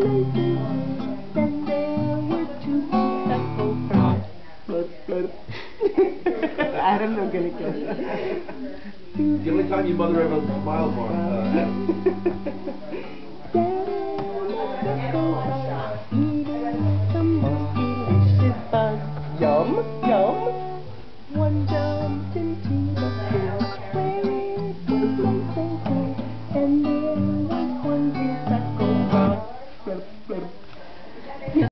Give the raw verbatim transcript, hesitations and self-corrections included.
places. Then there were two huckleberries. Blur, blur. I don't know Gilly Gilly. The only time your mother ever smiled, Mark. Uh,